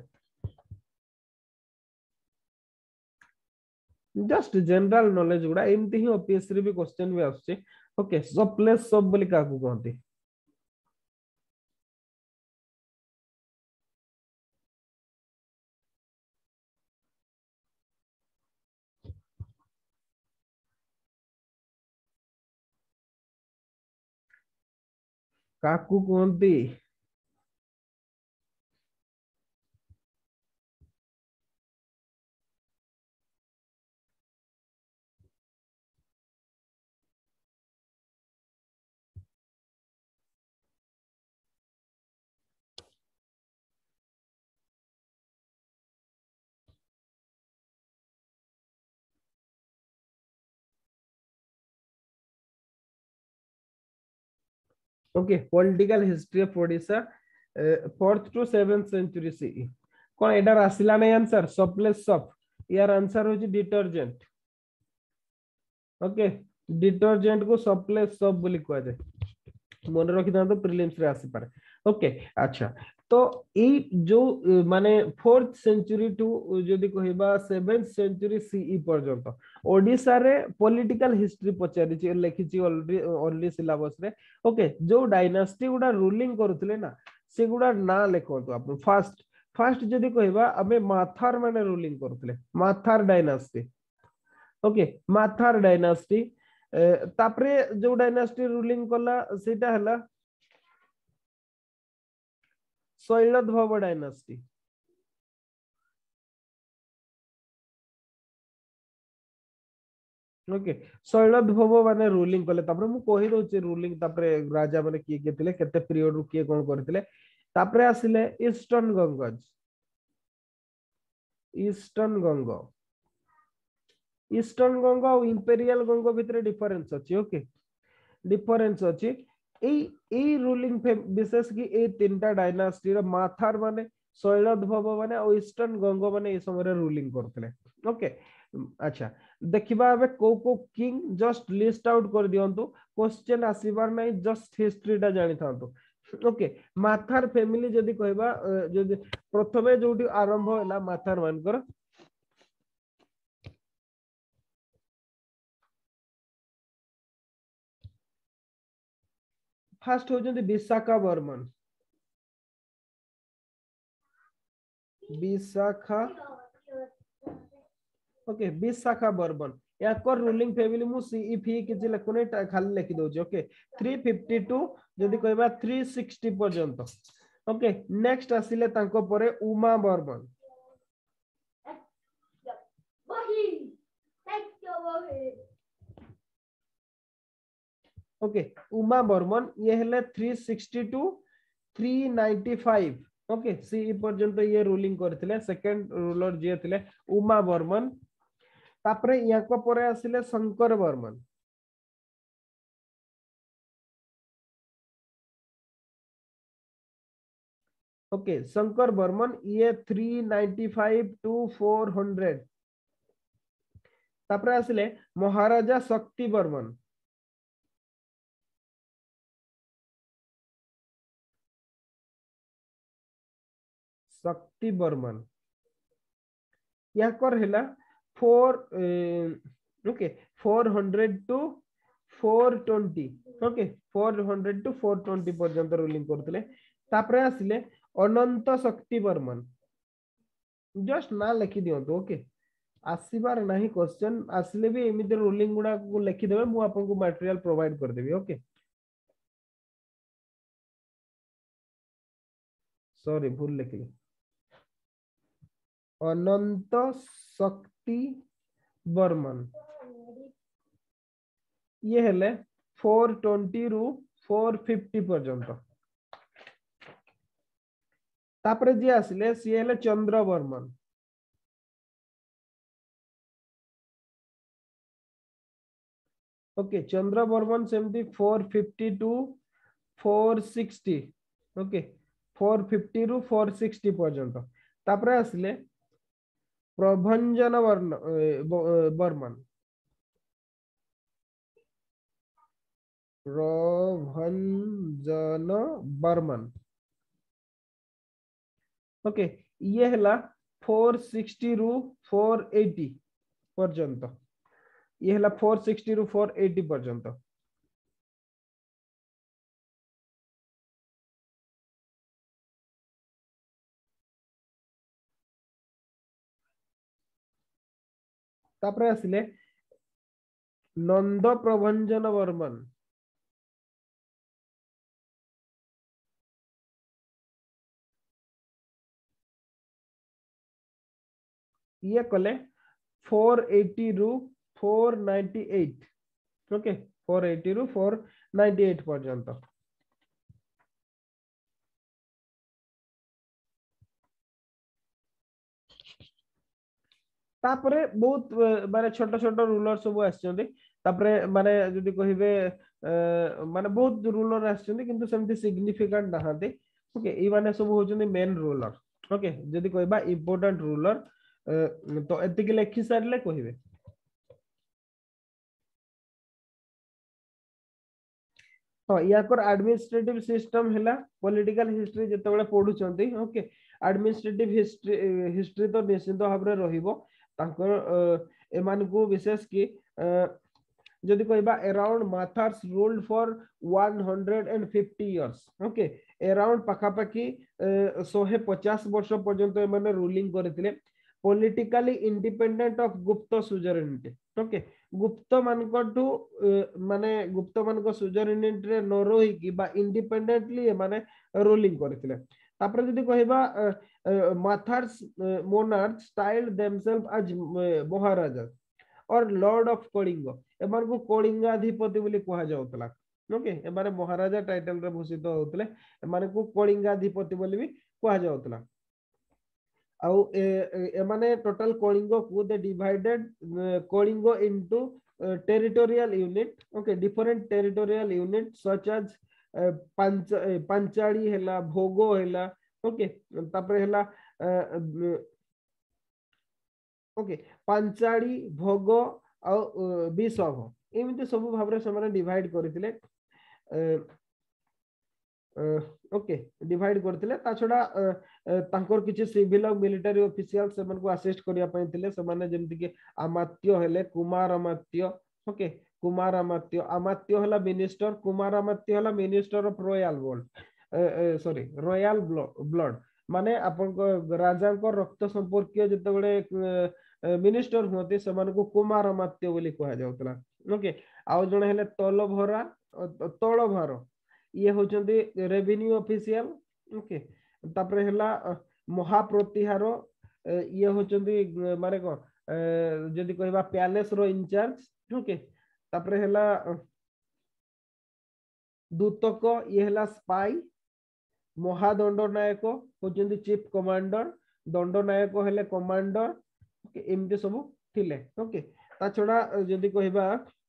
जस्ट जनरल नॉलेज गुडा एमती ही ओपीएससी रे भी क्वेश्चन भी आछे ओके सपलेस सप बोली काकू कहंती काकू कहंती okay political history of Odisha fourth to seventh century CE कोन एडा आसिला नै आंसर सपलेस सप यार आंसर होची डिटर्जेंट ओके डिटर्जेंट को सपलेस सप बोली कहै जाय मन रखि दांतो प्रीलिम्स रे आसी पारे ओके अच्छा तो ई जो माने फोर्थ सेंचुरी टू जदि कहबा सेवेंथ सेंचुरी सीई पर्यंत ओडिसा रे पॉलिटिकल हिस्ट्री पचारि छि लिखि छि ऑलरेडी ओनली सिलेबस रे ओके जो डायनास्टी गुडा रूलिंग करथले ना से गुडा ना लेखतो आप फास्ट फास्ट जदि कहबा हमें माथार माने रूलिंग करथले Mathara dynasty okay Mathara dynasty तापरे जो डायनास्टी रूलिंग कला सेटा हला शैलधव डायनास्टी ओके शैलधव माने रूलिंग कले तापरे मु कहि दोचे रूलिंग तापरे राजा माने किए के थिले केते पीरियड रु किए कोन करथिले तापरे आसिले eastern Gangas eastern Ganga eastern Ganga और इंपेरियल गंग भितर डिफरेंस अच्छी ओके डिफरेंस अच्छी एई रूलिंग विशेष कि ए तीन टा डायनास्टी रो माथार माने शैलद्भव माने और ईस्टर्न गंग माने ए समय रूलिंग करथिले ओके अच्छा देखिबा अब को को किंग जस्ट लिस्ट आउट कर दियंतु क्वेश्चन आसीबार नै जस्ट हिस्ट्री टा जानि थांतु ओके माथार फैमिली जदी कहबा जदी प्रथमे जोटी आरंभ होला माथार मानकर फास्ट होचंदी विशाखा बर्मन विशाखा ओके विशाखा बर्मन याकर रूलिंग फैमिली मु सी फी किछि लेखुने खाली लिखि दोछ ओके तीन सौ बावन जदी कहबा तीन सौ साठ पर्यंत ओके नेक्स्ट आसिले तांको परे उमा बर्मन ओके उमा बर्मन ये हेले तीन सौ बासठ तीन सौ पचानवे ओके सी पर्यंत ये रूलिंग करथिले सेकंड रूलर जे थिले उमा बर्मन तापरे याको परे आसिले शंकर बर्मन ओके शंकर बर्मन ये तीन सौ पचानवे टू चार सौ तापरे आसिले महाराजा शक्ति बर्मन शक्ति बर्मन याकर हेला four okay four hundred to four twenty okay four hundred to four twenty पर्यंत रूलिंग करथिले तापरे आसिले अनंत शक्ति बर्मन जस्ट ना लिखि दियंतु ओके आसीबार नाही क्वेश्चन आसिले भी एमिति रूलिंग गुडा को लिखि देबे मु आपन को मटेरियल प्रोवाइड कर देबी ओके सॉरी भूल लिखली अनंत शक्ति बर्मन ये हेले फोर ट्वेंटी रु फोर फिफ्टी पर्यंत तापरे जे आसिले सी हेले चंद्र बर्मन ओके चंद्र बर्मन सेमती four fifty to four sixty okay four fifty रु फोर सिक्सटी पर्यंत तापरे आसिले प्रभंजन वर्ण बर्मन प्रभंजन बर्मन ओके ये हला फोर सिक्सटी रु फोर एटी पर्यंत ये हला फोर सिक्सटी रु फोर एटी पर्यंत तापरे आसिले नंद प्रभंजन बर्मन ये कले फोर एटी रु four ninety eight okay four eighty रु फोर नाइंटी एट पर्यंत तापरे बहुत माने छोट छोट रूलर सब आछियंती तापरे माने जदी कहिबे माने बहुत रूलर आछियंती किंतु सेमती सिग्निफिकेंट नहाते ओके ई माने सब होचंदी मेन रूलर ओके जदी कहबा इंपोर्टेंट रूलर तो एतिक लेखि सारले कहिबे हाँ याकर एडमिनिस्ट्रेटिव सिस्टम हैला पॉलिटिकल हिस्ट्री जते बेले पढुचंती ओके एडमिनिस्ट्रेटिव हिस्ट्री हिस्ट्री तो निश्चित भाव रे रहिबो तांकर एमान को विशेष की जदि कहबा around Matharas ruled for one hundred fifty years okay around पाखा पाखी एक सौ पचास वर्ष पर्यंत एमाने रूलिंग करथिले politically independent of Gupta suzerainty okay Gupta मानकटू माने गुप्त मानक सुजरेनिटी रे न रही कि बा इंडिपेंडेंटली माने रूलिंग करथिले तापर जदि कहबा Matharas monarch styled themselves as Maharaja और लॉर्ड ऑफ कलिंग एमान को कलिंगाधिपति बोली कहा जाउतला ओके एमाने महाराजा टाइटल रे भूषित होतले एमान को कलिंगाधिपति बोली भी कहा जाउतला आउ ए माने टोटल कलिंग को they divided Kalinga into territorial unit okay different territorial unit such as पंच पंचाड़ी हैला भोगो हैला ओके तापर हैला ओके पंचाड़ी भोग आ विषभ एमती सब भाव से डिवाइड करथिले ओके डिवाइड करथिले ता छडा तांकर किछि सिविल और मिलिटरी ऑफिशियल से मन को असिस्ट करिया पय थिले से माने जेमति के अमात्य हेले कुमार अमात्य ओके कुमार अमात्य अमात्य हला मिनिस्टर कुमार अमात्य हला minister of royal blood sorry royal blood माने आपन को राजा को रक्त संपर्कीय जते बडे मिनिस्टर होते से मन को कुमार अमात्य बोली कहा जाउतला ओके आउ जण हेले तल भरा तळ भार ये होचंदी रेवेन्यू ऑफिशियल ओके तापरे हला महाप्रतिहार ये होचंदी माने को जदी कहबा पैलेस रो इंचार्ज ओके तापरे हला दूतक ये हला स्पाई महादंड नायक होचंदी चीफ कमांडर दंड नायक हेले कमांडर ओके एमते सब थिले ओके ता छडा जदी कहबा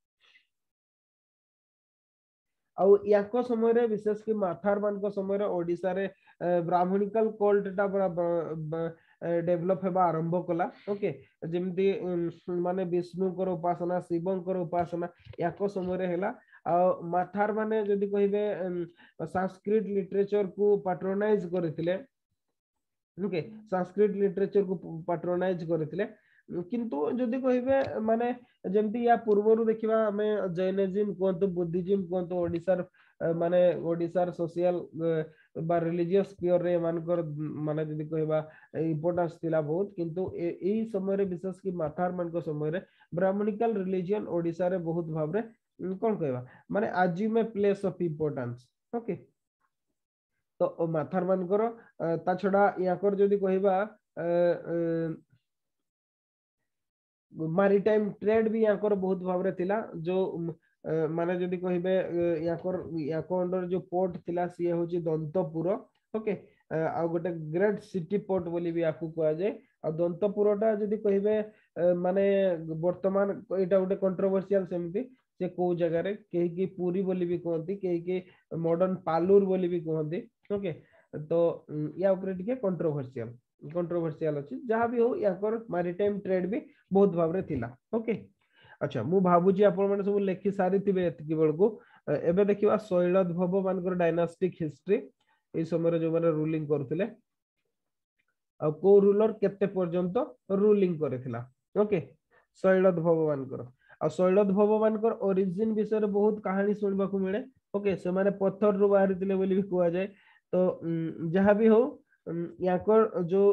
आउ याको समय रे विशेष कि माथार मान को समय रे ओडिसा रे ब्राह्मणिकल कल्ट टा डेवलप हेबा आरंभ कला ओके जेमती माने विष्णु कर उपासना शिव कर उपासना याको समय रे हेला आ माथार माने जदी कहिबे संस्कृत लिटरेचर को पैट्रोनाइज करथिले ओके संस्कृत लिटरेचर को पैट्रोनाइज करथिले किंतु जदी कहिबे माने जेमती या पूर्वरु देखिबा हमें जैनिज्म कोंतो बुद्धिज्म कोंतो ओडिसार माने ओडिसार सोशल बा रिलीजियस स्फीयर रे मानकर माने जदी कहिबा इंपोर्टेंस थिला बहुत किंतु एई समय रे विशेष कि माथार मान को समय रे ब्राह्मणिकल रिलीजन ओडिसा रे बहुत भाव रे कोन कहिबा माने assume a place of importance okay तो माथार मान कर ता छडा याकर जदी कहिबा मारीटाइम ट्रेड भी याकर बहुत भाव रे थिला जो माने जदी कहिबे याकर याको अंडर जो पोर्ट थिला सी होची दंतपुर ओके आ गोटे ग्रेट सिटी पोर्ट बोली भी याकू कहा जाय आ दंतपुरटा जदी कहिबे माने वर्तमान एटा गोटे कंट्रोवर्शियल सेमती से को जगह रे केही की पूरी बोली भी कहती केही की मॉडर्न पालूर बोली भी कहती ओके तो या ऊपर टिके कंट्रोवर्शियल कंट्रोवर्शियल अछि जहां भी हो याकर मैरीटाइम ट्रेड भी बहुत भाव रे थिला ओके अच्छा मु भाबुची आपण माने सब लेखि सारी थिबे एतकी बेल को एबे देखिबा शैलद्भव मानकर डायनास्टिक हिस्ट्री ए समय जो माने रूलिंग करथिले आ को रूलर केते पर्यंत रूलिंग करथिला ओके शैलद्भव मानकर आ शैलद्भव मानकर ओरिजिन विषय रे बहुत कहानी सुनबा को मिले ओके से माने पत्थर रु बाहर थिले बोली भी कुआ जाय तो जहां भी हो याकर जो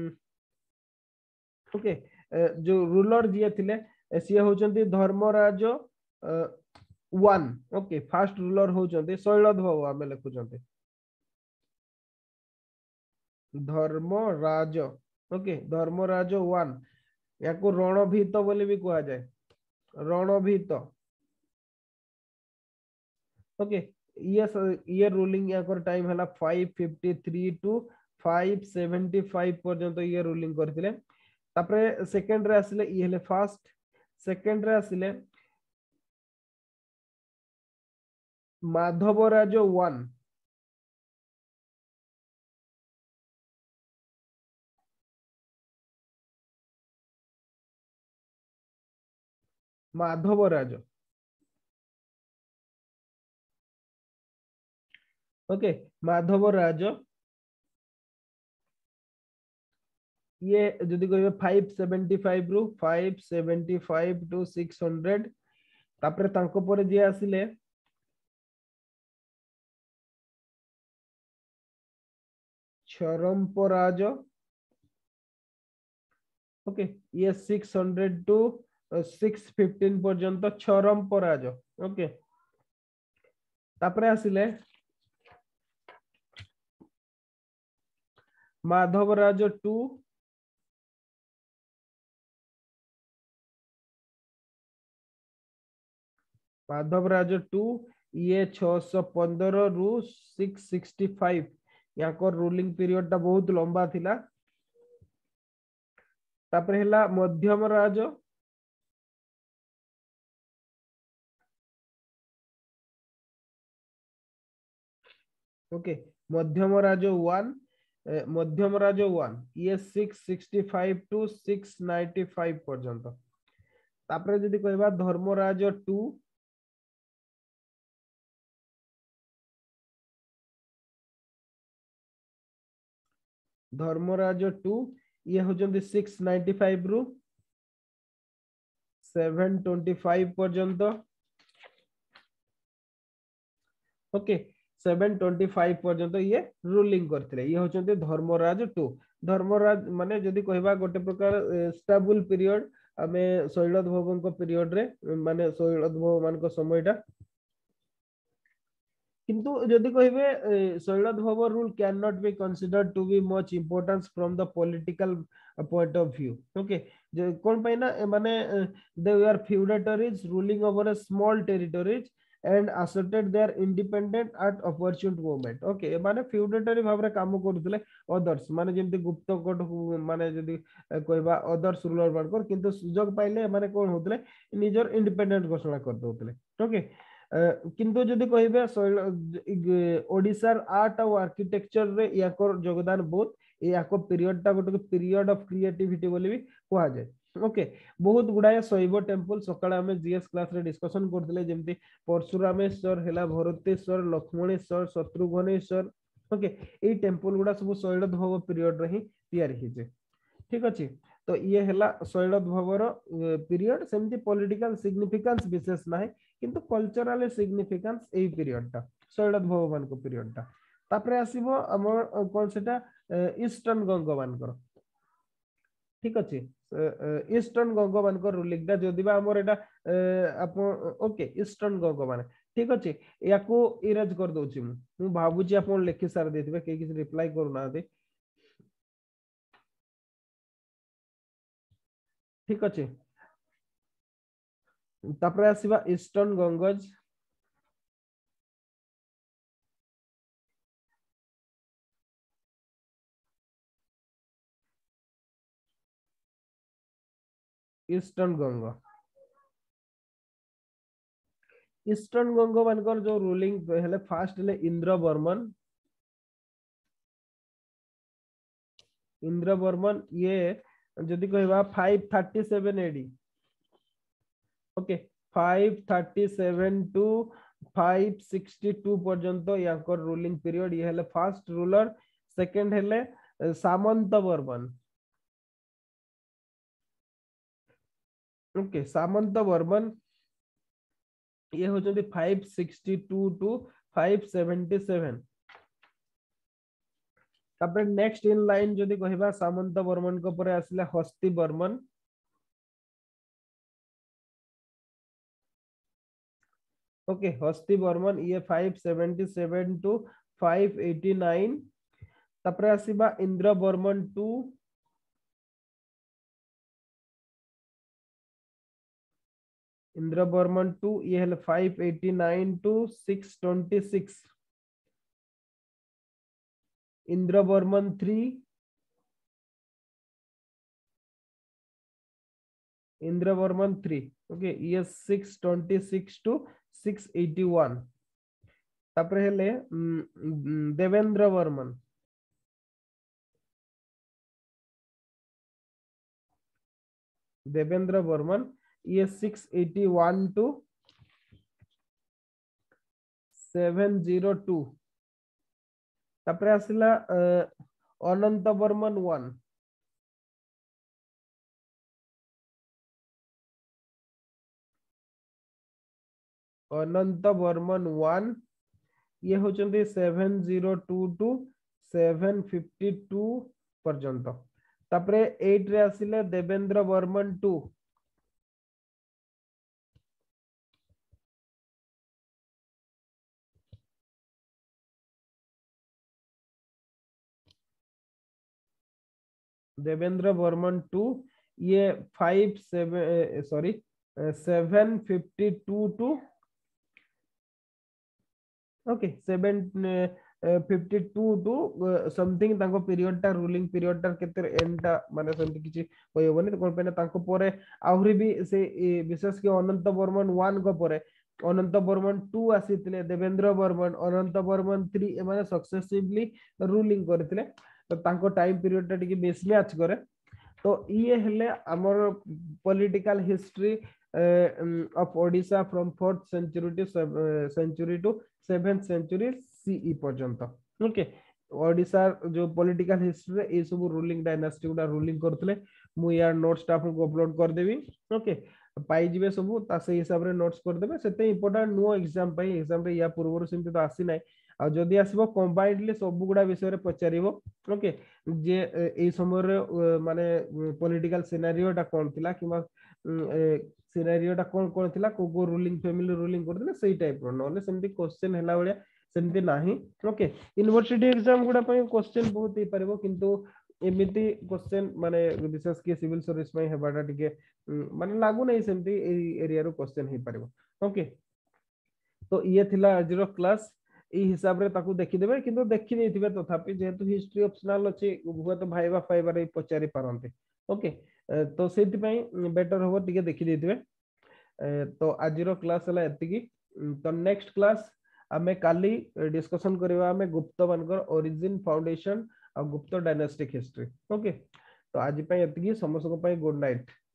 ओके जो रूलर जे थिले सी होचंती Dharmaraj one okay first ruler होचंती शैलद्भव आमे लिखुचंती धर्मराज ओके धर्मराज वन याको रणभीत बोली भी कहा जाए रणभीत ओके ये ये रूलिंग याकर टाइम हला five fifty three to five seventy five पर्यंत ये रूलिंग करथिले तापरे सेकंड रे आसिले ये हले फर्स्ट सेकंड रे आसिले माधवराज वन माधवराज ओके माधवराज ये जदि कहबे फाइव सेवेंटी फाइव रु five seventy five to six hundred तापरे तांको परे जे आसिले चरमपराज ओके ये six hundred to six fifteen पर्यंत चरमपराज ओके तापरे आसिले माधवराज टू माधवराज टू ये छह सौ पंद्रह रु सिक्स सिक्सटी फाइव याको रूलिंग पीरियड टा बहुत लंबा थिला तापर हेला मध्यम राज ओके मध्यम राज वन मध्यम राज वन ये six sixty five to six ninety five पर्यंत तापर जदि कहबा धर्मराज टू धर्मराज टू ये होचंदी सिक्स नाइंटी फाइव रु सेवन ट्वेंटी फाइव पर्यंत ओके सेवन ट्वेंटी फाइव पर्यंत ये रूलिंग करथिले ये होचंदी धर्मराज टू धर्मराज माने जदि कहबा गोटे प्रकार स्टेबल पीरियड आमे शैलद भवनको पीरियड रे माने शैलद भव मानको समयटा किंतु जदि कहबे Shailodbhava rule can not be considered to be much importance from the political point of view okay कोन पैना माने they were feudatories ruling over a small territories and asserted their independent at opportune moment okay माने फ्यूडेटरी भाव रे काम करथले अदर्स माने जेमति गुप्त कोट माने जदि कहबा अदर्स रूलर बानकर किंतु सुजोग पाइले माने कोन होतले निजर इंडिपेंडेंट घोषणा कर दोतले ओके किंतु जदि कहबे ओडिसार आर्ट और आर्किटेक्चर रे याकर योगदान बहुत याको पीरियड टा गोटे पीरियड ऑफ क्रिएटिविटी बोली भी कहा जाय ओके बहुत गुडाय शैव टेम्पल सकाळे आमे जीएस क्लास रे डिस्कशन करथिले जेमति परशुरामेश्वर हेला भरतेश्वर लक्ष्मणेश्वर शत्रुघ्नेश्वर ओके ए टेम्पल गुडा सब शैलद भव पीरियड रे ही तयार हिजे ठीक अछि तो ये हेला शैलद भवर पीरियड सेमति पॉलिटिकल सिग्निफिकेंस विशेष नाही किंतु कल्चरल सिग्निफिकेंस ए पीरियड ता शैलद भव मान को पीरियड ता तापरे आसीबो हमर कोन सेटा ईस्टर्न गंगा मानकर ठीक अछि ईस्टर्न गंगा मानकर रूलिंग दा जदि बा हमर एटा आपन ओके ईस्टर्न गंगा माने ठीक अछि याको इरेज कर दोछि मु मु भाबुची आपन लेखि सार देथिबे के किछ रिप्लाई करू ना दे ठीक अछि तापरे आसीबा eastern Gangas eastern Ganga eastern Ganga मानकर जो रूलिंग हेले फास्ट हेले इंद्र बर्मन इंद्र बर्मन ये जदि कहबा five thirty seven AD okay five thirty seven to five sixty two पर्यंत याकर रूलिंग पीरियड ये हेले फास्ट रूलर सेकंड हेले सामंत बर्मन ओके सामंत बर्मन ये होचंदी five sixty two to five seventy seven तापर नेक्स्ट इन लाइन जदि कहबा सामंत बर्मन को परे आसिला हस्ती बर्मन ओके हस्ती बर्मन ये five seventy seven to five eighty nine तापर आसिबा इंद्र बर्मन टू इंद्र बर्मन टू ये हेले five eighty nine to six twenty six Indra Barman three Indra Barman three okay ये six twenty six to six eighty one तापर हेले देवेंद्र बर्मन देवेंद्र बर्मन ये six eighty one to seven zero two तापर आसिला अनंत बर्मन वन अनंत बर्मन वन ये होचंदी seven zero to to seven fifty two पर्यंत तापरे एट रे आसिले देवेंद्र बर्मन टू देवेंद्र बर्मन टू ये five seven sorry seven fifty two to okay seven fifty two to something तांको पीरियड टा रूलिंग पीरियड टा केते एंड टा माने सेमति किछि होय होबनी। तो कोन पे तांको परे आहुरी भी से विशेष के अनंत बर्मन वन को परे अनंत बर्मन टू आसीतिले, देवेंद्र बर्मन, अनंत बर्मन थ्री एमाने सक्सेसिवली रूलिंग करथिले। तो तांको टाइम पीरियड टा टिके मिसमैच करे। तो ये हेले हमर political history of Odisha from fourth century to century to seventh century CE पर्यंत। ओके, ओडिशा जो पॉलिटिकल हिस्ट्री रे ए सब रूलिंग डायनास्टी गुडा रूलिंग करथले। मु यार नोट्स टा आपको अपलोड कर देबी। ओके, पाई जिवे सब ता से हिसाब रे नोट्स कर देबे। सेते इंपोर्टेंट नो एग्जाम पई एग्जाम रे या पूर्व सेमति तो आसी नै। आ जदि आसीबो कंबाइंडली सब गुडा विषय रे पचारिबो। ओके, जे ए समय रे माने पॉलिटिकल सिनेरियो टा कोन थिला किबा सिनेरियो टा कोन कोन थिला को को रूलिंग फैमिली रूलिंग करथिले सेही टाइप रो नले सेमति क्वेश्चन हैला बळिया सेमति नाही। ओके, यूनिवर्सिटी एग्जाम गुडा पई क्वेश्चन बहुत ही परबो किंतु एमिति क्वेश्चन माने विशेष के सिविल सर्विस में हेबाटा टिके माने लागू नै सेमति ए एरिया रो क्वेश्चन हे परबो। ओके, तो ये थिला आजरो क्लास। ई हिसाब रे ताकू देखि देबे किंतु देखि नै थिबे तथापि जेहेतु हिस्ट्री ऑप्शनल अछि हुआ तो भाइबा फाइबा रे पचारि पारंते। ओके, तो सेति पई बेटर होबो टिके देखि देथिबे। तो आजरो क्लास हला एतिकी। तो नेक्स्ट क्लास आमे काली डिस्कशन करबा आमे गुप्त मानकर ओरिजिन फाउंडेशन और गुप्त डायनास्टिक हिस्ट्री। ओके, तो आज पई एतिकी। समस्त को पई गुड नाइट।